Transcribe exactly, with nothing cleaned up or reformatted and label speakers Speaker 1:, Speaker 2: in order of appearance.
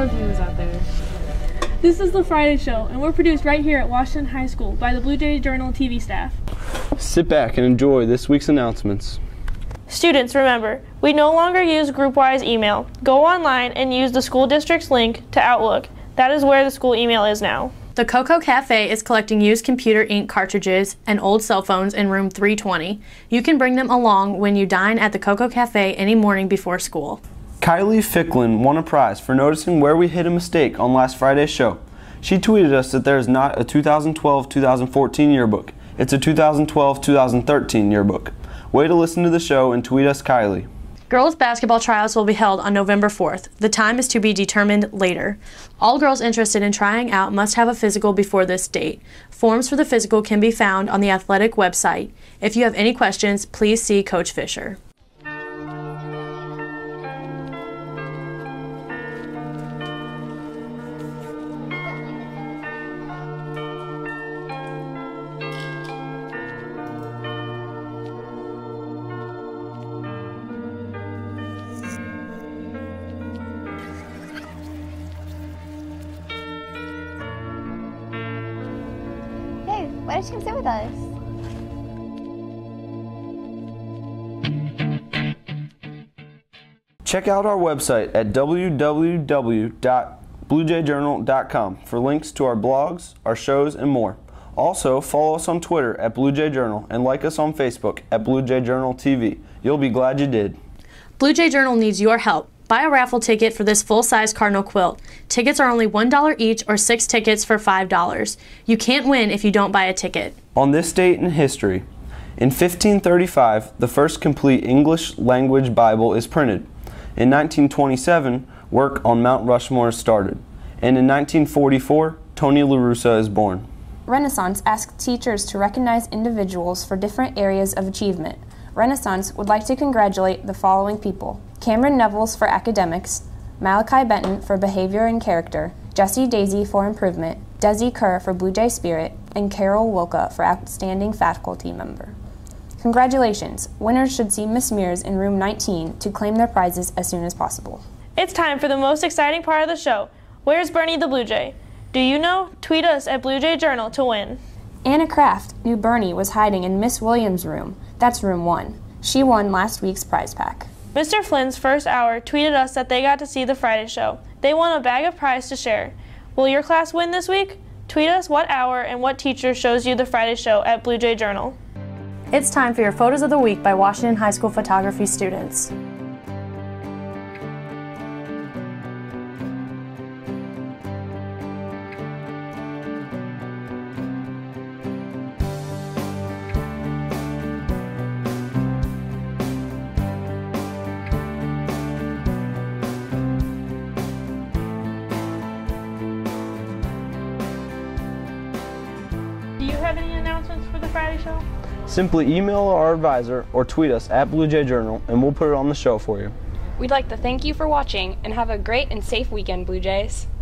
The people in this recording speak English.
Speaker 1: our viewers out there. This is The Friday Show, and we're produced right here at Washington High School by the Blue Jay Journal T V staff.
Speaker 2: Sit back and enjoy this week's announcements.
Speaker 3: Students, remember, we no longer use GroupWise email. Go online and use the school district's link to Outlook. That is where the school email is now.
Speaker 4: The Cocoa Cafe is collecting used computer ink cartridges and old cell phones in room three twenty. You can bring them along when you dine at the Cocoa Cafe any morning before school.
Speaker 2: Kylie Ficklin won a prize for noticing where we hit a mistake on last Friday's show. She tweeted us that there is not a two thousand twelve two thousand fourteen yearbook. It's a two thousand twelve two thousand thirteen yearbook. Way to listen to the show and tweet us, Kylie.
Speaker 4: Girls basketball tryouts will be held on November fourth. The time is to be determined later. All girls interested in trying out must have a physical before this date. Forms for the physical can be found on the athletic website. If you have any questions, please see Coach Fisher.
Speaker 5: Why don't you come sit with us?
Speaker 2: Check out our website at w w w dot blue jay journal dot com for links to our blogs, our shows, and more. Also, follow us on Twitter at Blue Jay Journal and like us on Facebook at Blue Jay Journal T V. You'll be glad you did.
Speaker 4: Blue Jay Journal needs your help. Buy a raffle ticket for this full-size cardinal quilt. Tickets are only one dollar each or six tickets for five dollars. You can't win if you don't buy a ticket.
Speaker 2: On this date in history, in fifteen thirty-five, the first complete English language Bible is printed. In nineteen twenty-seven, work on Mount Rushmore started. And in nineteen forty-four, Tony La Russa is born.
Speaker 6: Renaissance asked teachers to recognize individuals for different areas of achievement. Renaissance would like to congratulate the following people: Cameron Nevels for academics, Malachi Benton for behavior and character, Jessie Daisy for improvement, Desi Kerr for Blue Jay Spirit, and Carol Wilka for outstanding faculty member. Congratulations! Winners should see Miss Mears in room nineteen to claim their prizes as soon as possible.
Speaker 3: It's time for the most exciting part of the show. Where's Bernie the Blue Jay? Do you know? Tweet us at Blue Jay Journal to win.
Speaker 6: Anna Kraft knew Bernie was hiding in Miss Williams' room. That's room one. She won last week's prize pack.
Speaker 3: Mister Flynn's first hour tweeted us that they got to see the Friday show. They won a bag of prize to share. Will your class win this week? Tweet us what hour and what teacher shows you the Friday show at Blue Jay Journal.
Speaker 4: It's time for your Photos of the Week by Washington High School photography students.
Speaker 3: Do you have any announcements for the Friday show?
Speaker 2: Simply email our advisor or tweet us at Blue Jay Journal and we'll put it on the show for you.
Speaker 7: We'd like to thank you for watching and have a great and safe weekend, Blue Jays.